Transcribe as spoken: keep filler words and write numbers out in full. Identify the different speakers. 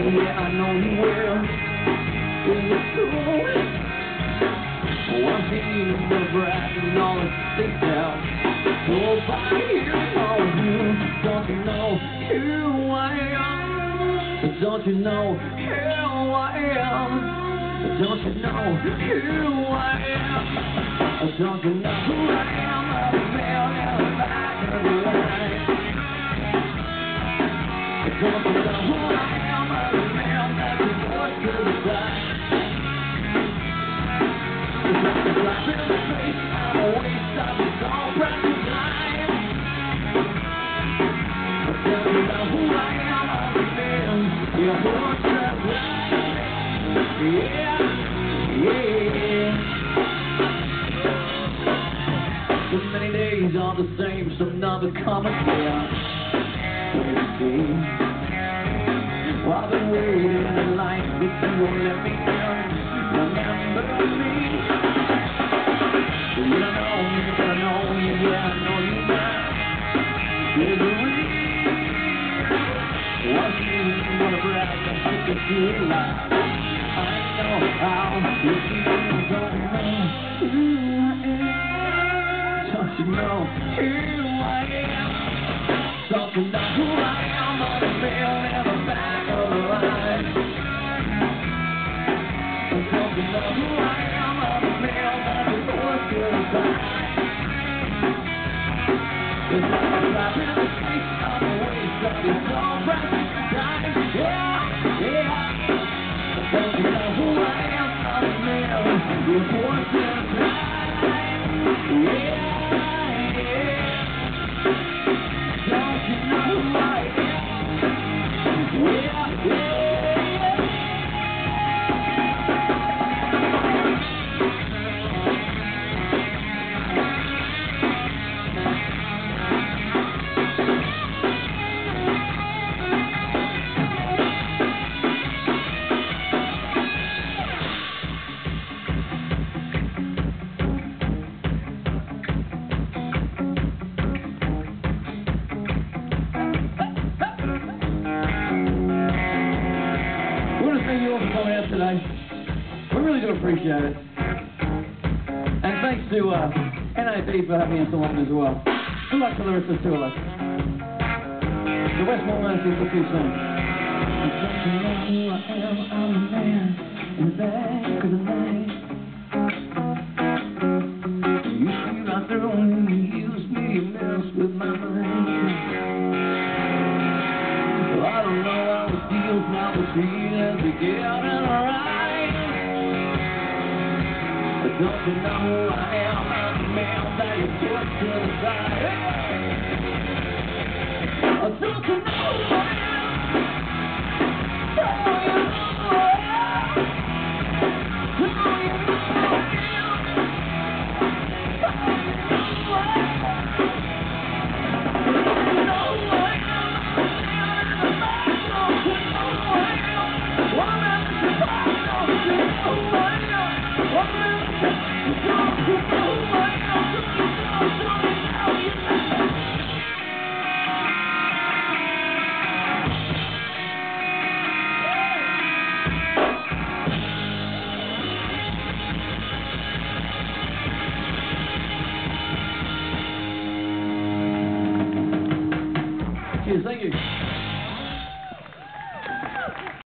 Speaker 1: yeah, I know you will. Is it true? One thing the bride and all the stakes out. Nobody here knows you. Don't you know who I am? Don't you know who I am? Don't you know who I am? Don't you know who I am? I'm a man in the back of the line. Don't you know who I am? I'm a man that's put to the side. It's like in the face, I'm a waste of this all precious time. Don't you know who I am? I'm a man, you're put to the side. Yeah, yeah. So many days are the same, so never come again. Wait, well, I've been waiting in line, but you won't let me in. Remember me? You don't know me, but I know you, yeah, I know you now. There's a reason. One thing, what a breath, I took it too loud. I know how you feel, don't you know who I am? Don't you know who I am? Don't you know who I am? I'm a man in the back of the line. Don't you know who I am? I'm a man that's put to the side. It's like a slap in the face, I'm a waste of this all precious time. Yeah, yeah. Don't you know who I am? I'm a man, you're put to the side. Yeah, yeah. Don't you know who I am? Yeah, yeah. Thank you all for coming out today. We really do appreciate it. And thanks to uh, N A B for having us along as well. Good luck to the rest of the tour, lads. The Westmore Mercies for too soon. Don't you know who I am? I'm a man in the back of the night. You see right through me, you use me, you mess with my mind. Well, I don't know how it feels now, but feelings are getting right. But don't you know who I am? I'm the man that you put to the side. Oh, don't you know who I am? Oh, you know who I am. Oh, you know who I am. Cheers, thank you.